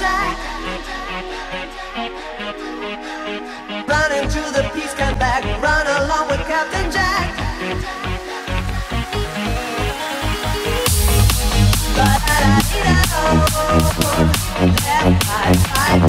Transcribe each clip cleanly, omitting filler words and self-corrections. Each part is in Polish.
Jack. Run into the peace camp back, run along with Captain Jack. Left, right,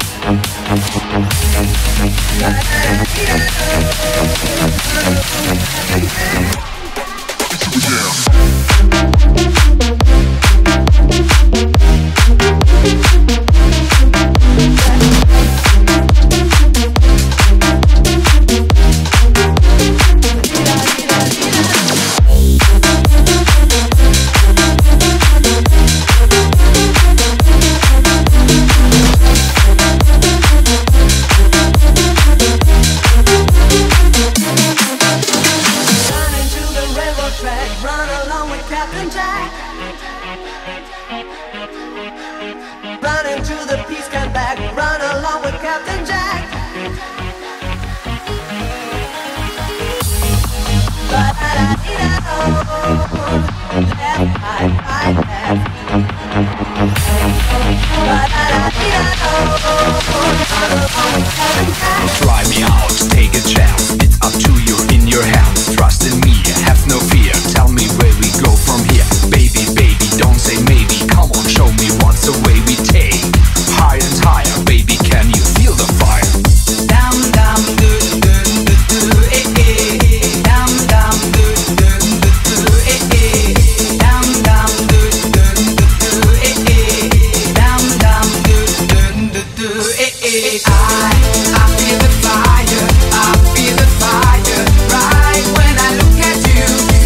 Try me out, take a chance. It's up to you, in your hands. Trust in me, have no fear. Tell me where we go from here. Baby, baby, don't say maybe. Come on, show me what's the way we take. Higher and higher, baby, can you feel the fire? Down, down, do, do, do, do, eh, eh. Down, down, do, do, do, do, eh, eh. Down, down, do, do, do, do, eh, eh. Down, down, do, do, do, do, eh, eh. I feel the fire, I feel the fire. Right when I look at you,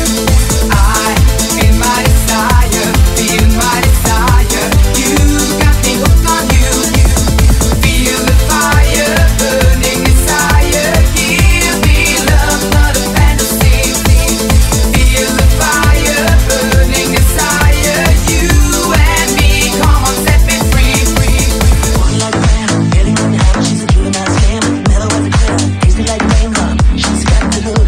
I feel my desire, feel my desire. You got me hooked on you. Feel the fire burning desire. Give me love, not a fantasy. Feel the fire burning desire. You and me, come on, set me free. Walking like a man, getting on your hand. She's a juvenile scam, mellow as a clam. Tasty like a raindrop, she's got the look.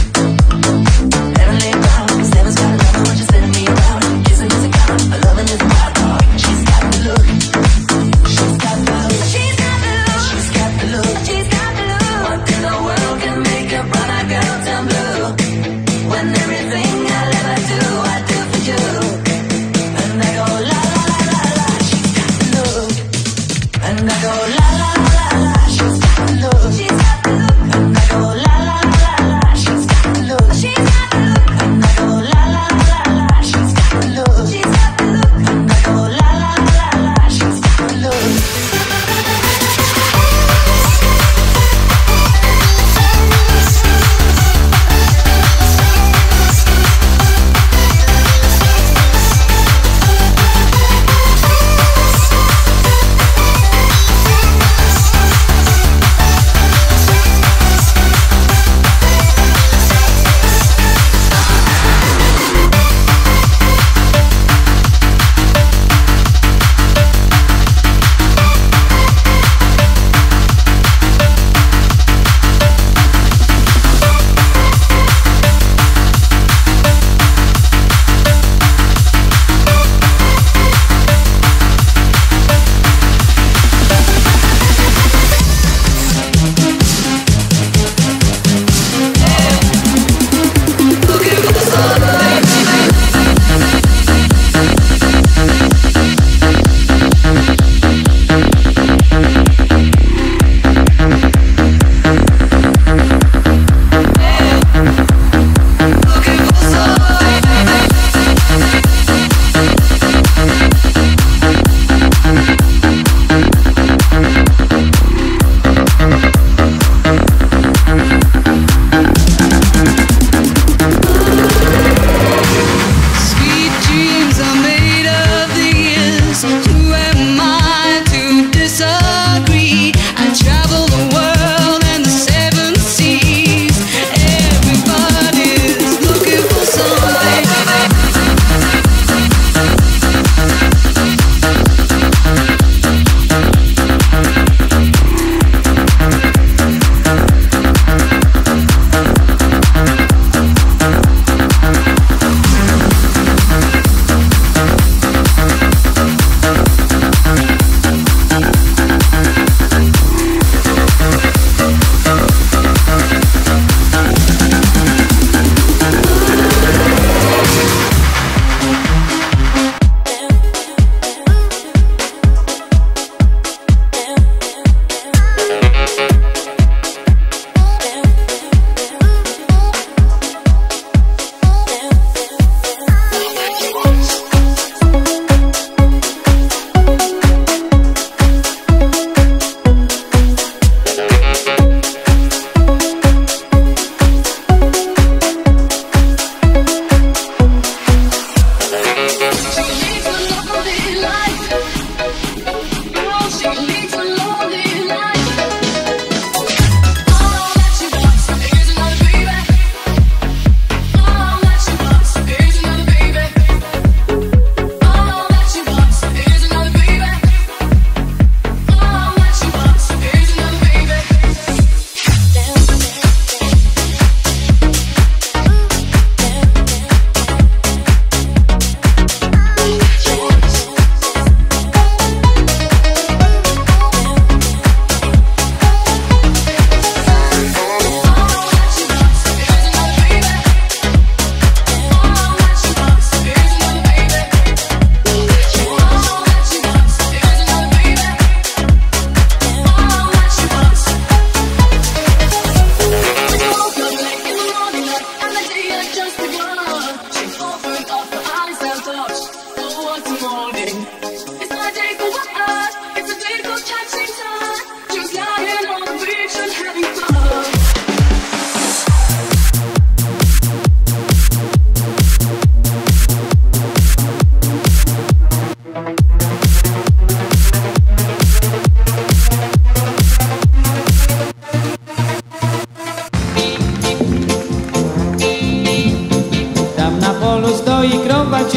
Heavenly bound, 'cause heaven's got another when she's spinning me around. Kissing is a count, a loving is a wild dog. She's got the look. She's got the look. She's got the look. She's got the look. She's got the look. What in the world can make a brown-eyed girl turn blue? When everything I'll ever do, I do for you. And I go la la la la la. She's got the look. And I go la la la la la. She's got the look. She's got the look. And I go la la la la la. She's got the look. She's got the look. And I go la la la la la. She's got the look. She's got the look. And I go la la la la la. She's got the look.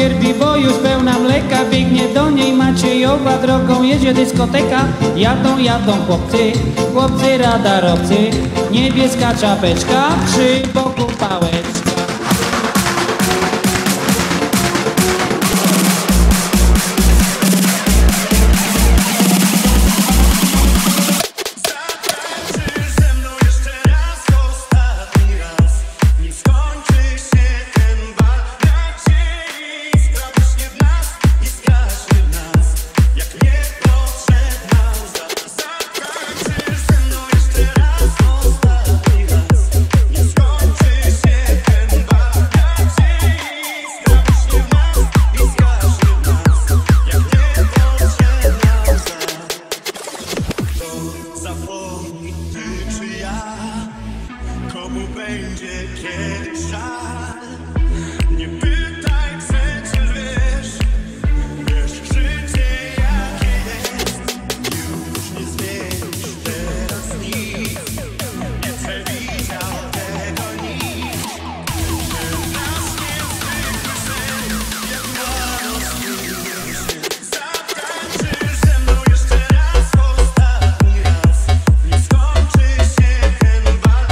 cierpi, bo już pełna mleka. Biegnie do niej Maciejowa, drogą jedzie dyskoteka. Jadą chłopcy radarowcy. Niebieska czapeczka, przy boku pałeczka. Komu będzie kiedyś żal? Nie pytaj, przecież wiesz, życie jakie jest. Już nie zmienisz teraz nic, nie przewidział tego nikt. Teraz niezwykły sen, jak rozumie się. Zatańczysz ze mną jeszcze raz, ostatni raz. Nie skończy się ten bal.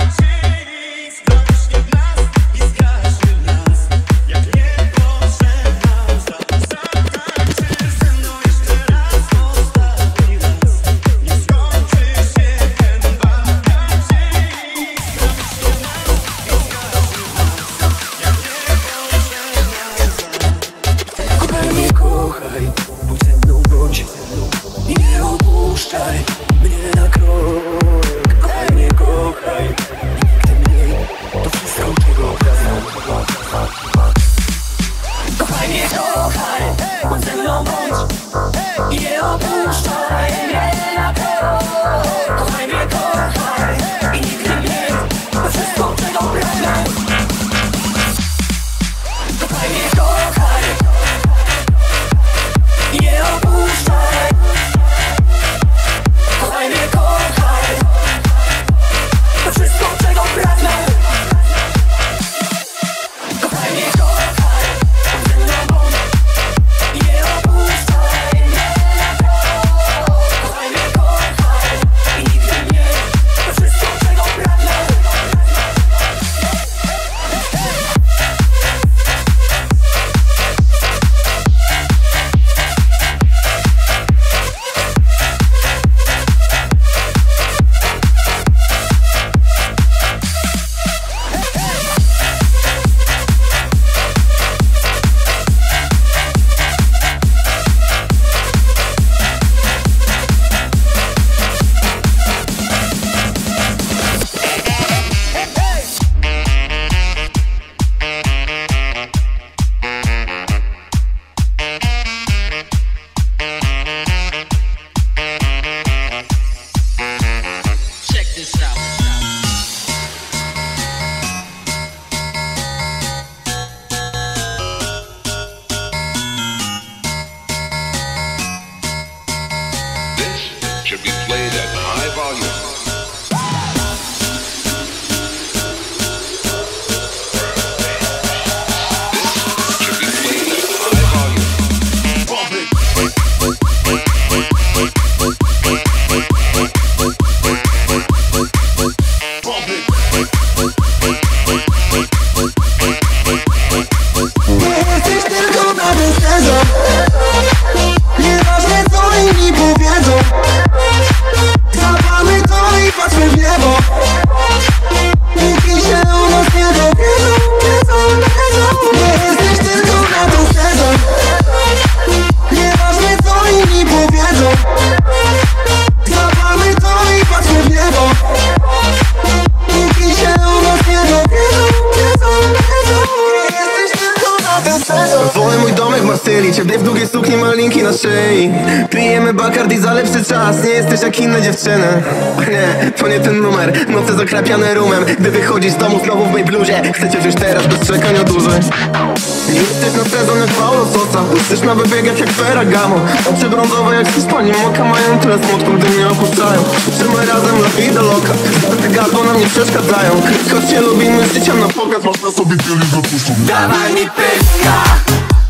Bądź ze mną, bądź i nie opuszczaj mnie na krok. Kochaj mnie, kochaj, nigdy mniej, to wszystko czego pragnę. Kochaj mnie, kochaj, bądź ze mną, bądź i nie opuszczaj mnie na krok. Kochaj mnie, kochaj i nigdy mniej, to wszystko czego pragnę. Kochaj mnie, kochaj i nie opuszczaj. Kochaj mnie, kochaj, to wszystko czego pragnę. Kochaj mnie, kochaj, ze mną bądź i nie opuszczaj mnie na krok. Kochaj mnie, kochaj i nigdy mniej, to wszystko czego pragnę. Should be played at high volume. This should be played at high volume. Bump it. Bump it. Nie jesteś tylko na deserze. Nieważne co inni powiedzą. Zapalmy to i patrzmy w niebo. Póki się u nas nie dowiedzą. Nie jesteś tylko na deserze. Nieważne co inni powiedzą. Zapalmy to i patrzmy w niebo. Póki się u nas nie dowiedzą. Nie jesteś tylko na deserze. Wolę mój domek w Marsylii, ciebie w długiej sukni, malinki na szyi. Pijemy Bacardi za lepszy czas, nie jesteś jak inne dziewczyny. Nie, to nie ten numer, noce zakrapiane rumem. Gdy wychodzisz z domu znowu w mej bluzie, chcecie już teraz bez czekania dłużej. Nie jesteś na sezon jak Paulo Sosa, jesteś na wybiegach jak Ferragamo. Oczy brązowe jak z Hiszpanii, moka mają tyle smutku, gdy mnie opuszczają. Trzymaj razem la vida loca, zarte gardło nam nie przeszkadzają. Choć się lubimy, życia na pokaz, można sobie tyle zapuszczą. Dawaj mi pyska.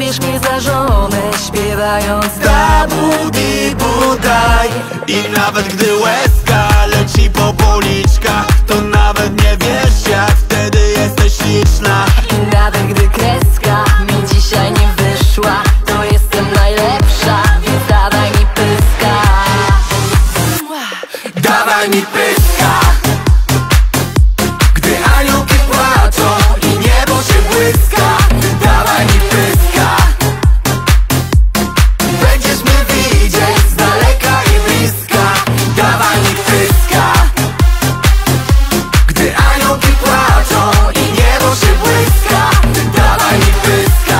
zabierz mnie za żonę, śpiewając Dabu-di-bu daj. I nawet gdy łezka leci po policzkach, to nawet nie wiesz jak wtedy jesteś śliczna. I nawet gdy kreska mi dzisiaj nie wyszła, to jestem najlepsza, więc dawaj mi pyska. Dawaj mi pyska. Gdy aniołki płaczą i niebo się błyska, dawaj mi pyska. Będziesz mnie widzieć z daleka i bliska. Dawaj mi pyska. Gdy aniołki płaczą i niebo się błyska, dawaj mi pyska.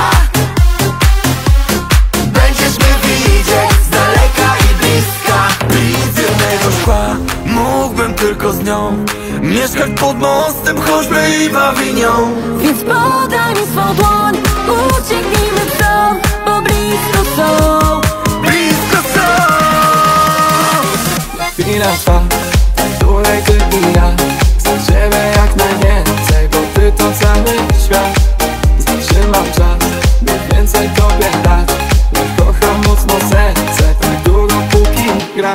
Będziesz mnie widzieć z daleka i bliska. Bliz jednego szkła mógłbym tylko z nią mieszkać pod mostem, choćby i bawinią. Więc podaj mi swą dłoń, ucieknijmy w dom, bo blisko są. Blisko są. Chwila trwa, w której ty i ja chcemy jak najwięcej, bo ty to cały świat. Zatrzymam czas, by więcej tobie dać. Nie kocham mocno serce, tak długo póki gra.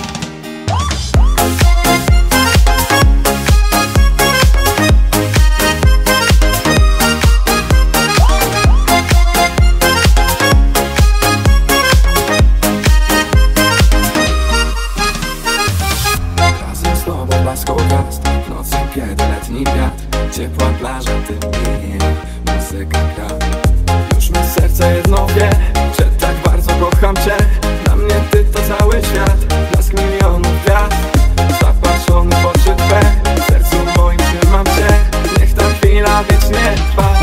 Razem z tobą blaskał gwiazd, w nocy kiedy letni wiatr, ciepła plaża, ty i muzyka gra. Już mi serce jedno wie, że tak bardzo kocham cię. Dla mnie ty to cały świat, blask milionów gwiazd. Zapatrzony w oczy twe, w sercu moim trzymam cię. Niech ta chwila wiecznie trwa.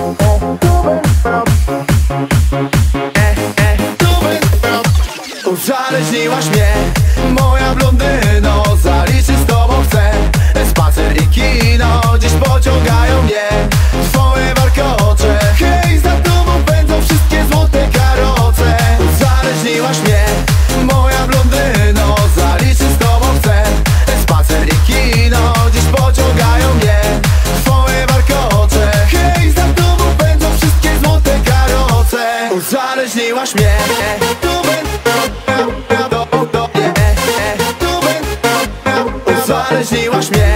Uzależniłaś mnie, moja blondyno. Zaliczyć z tobą chcę spacer i kino. Dziś pociągają mnie twoje warkocze. Hej, za tobą pędzą wszystkie złote karoce. Uzależniłaś mnie, moja blondyno. Zaliczyć z tobą chcę spacer i kino. Dziś pociągają mnie twoje warkocze. Hej, za tobą pędzą wszystkie złote karoce. Uzależniłaś mnie. Uzależniłaś mnie.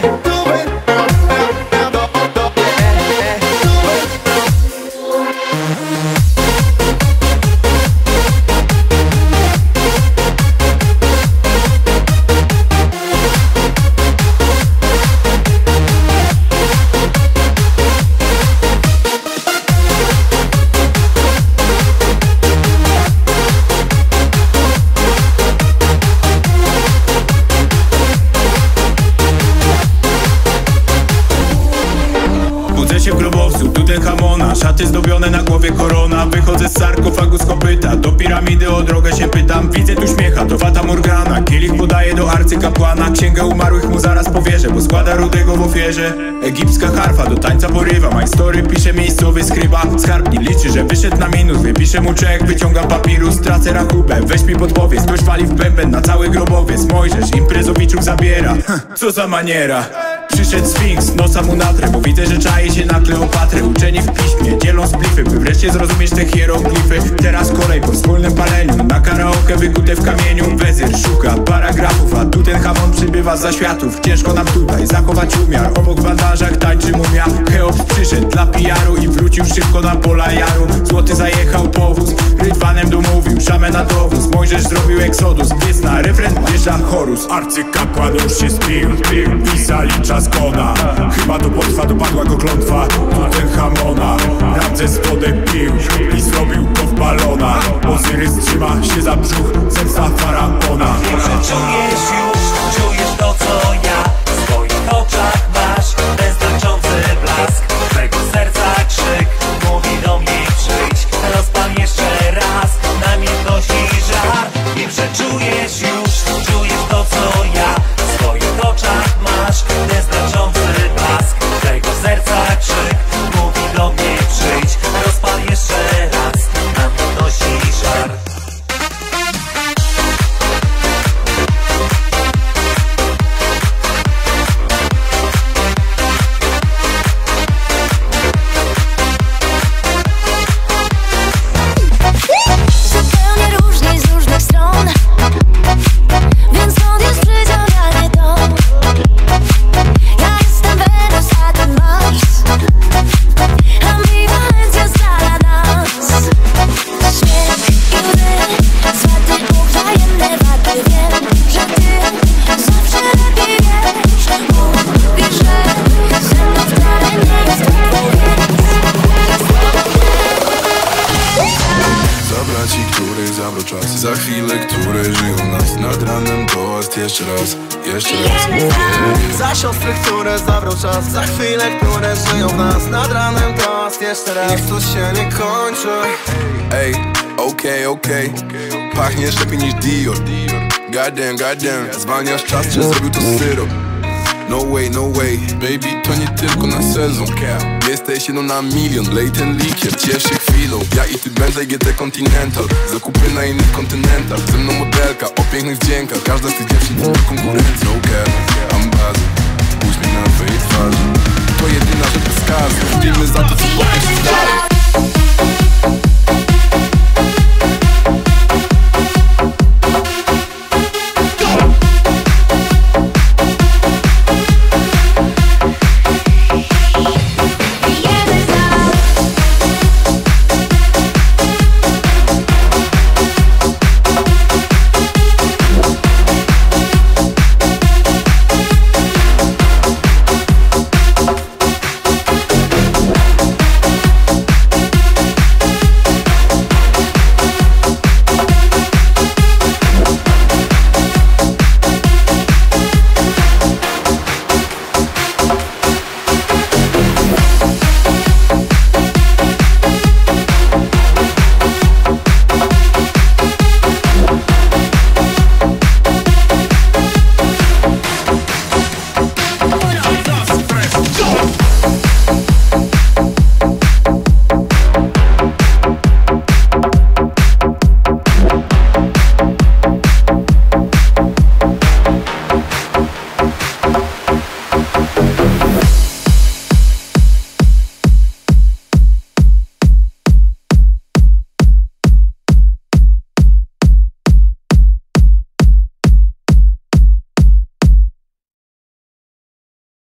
Budzę się w grobowcu, Tutenhamona, szaty zdobione, na głowie korona. Wychodzę z sarkofagu z kopyta, do piramidy o drogę się pytam. Widzę tu śmiecha, to Fata Morgana. Kielich podaje do arcykapłana, księgę umarłych mu zaraz powierzę, bo składa rudego w ofierze. Egipska harfa do tańca porywa, my story pisze miejscowy skryba. Skarbnik liczy, że wyszedł na minus, wypiszę mu czek, wyciągam papirus. Tracę rachubę, weź mi podpowiedz, ktoś wali w bęben na cały grobowiec. Mojżesz imprezowiczów zabiera, co za maniera. Przyszedł Sfinks, nosa mu natrę, bo widzę, że czai się na Kleopatrę. Uczeni w piśmie, dzielą splify, by wreszcie zrozumieć te hieroglify. Teraz kolej po wspólnym paleniu, na karaoke wykute w kamieniu. Wezyr szuka paragrafów, a Tutenhamon przybywa z zaświatów. Ciężko nam tutaj zachować umiar, obok w bandażach tańczy mumia. Cheops przyszedł dla PR-u i wrócił szybko na pola jaru. Złoty zajechał powóz, rydwanem domówił, szamę na dowóz. Mojżesz zrobił eksodus, pies na refren, wjeżdża chorus. Arcykapłan już się spił i zalicza zgona. Chyba to potrwa, dopadła go klątwa Tutenhamona. Ramzes wodę pił i zrobił to w balona. Ozyrys trzyma się za brzuch, zemsta faraona. Czujesz już, czujesz to co ja. W swoich oczach masz ten znaczący blask. Twego serca krzyk mówi do mnie przyjdź. Rozpal jeszcze raz, na mnie nosi żar. Wiem, że czujesz już, czujesz to co ja. W swoich oczach masz ten znaczący blask. Twego serca krzyk mówi do mnie przyjdź. Rozpal jeszcze raz, na mnie nosi żar. zabrał czas. Za chwilę, które żyją nas. Nad ranem toast jeszcze raz, jeszcze raz. Yeah. Za siostry, które zabrał czas. Za chwilę, które żyją w nas. Nad ranem toast jeszcze raz. Niech to się nie kończy. Ej, okej. Pachniesz lepiej niż Dior. Goddamn, zwalniasz czas, czy zrobił to syrop. No way, baby, to nie tylko na sezon. Jesteś jedną na milion, lej ten likier, ciesz się chwilą. Ja i ty Bentley GT Continental, zakupy na innych kontynentach. Ze mną modelka o pięknych wdziękach. Każda z tych dziewczyn to konkurencja. No care, I'm bazy, uśmiech na twojej twarzy. To jedyna rzecz bez skazy. Wbijmy za to, co powiesz dalej.